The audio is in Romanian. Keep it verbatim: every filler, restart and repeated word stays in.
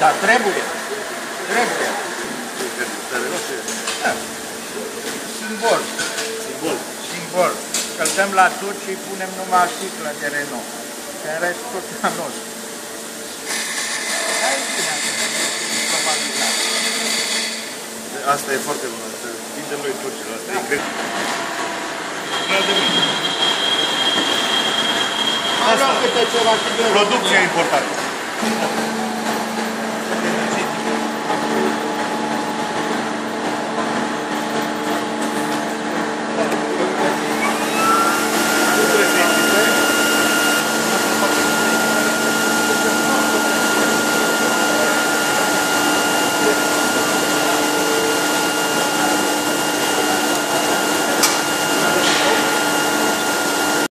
Da, trebuie. Trebuie. Da. Simbol. Simbol. Simbol. Că-l dăm la turci și punem numai sticlă de Renault. Că în rest tot la nostru. Hai bine Asta e foarte bună. Vindem noi turcilor. Asta e cred. Mai luăm câte ceva. Producția importantă.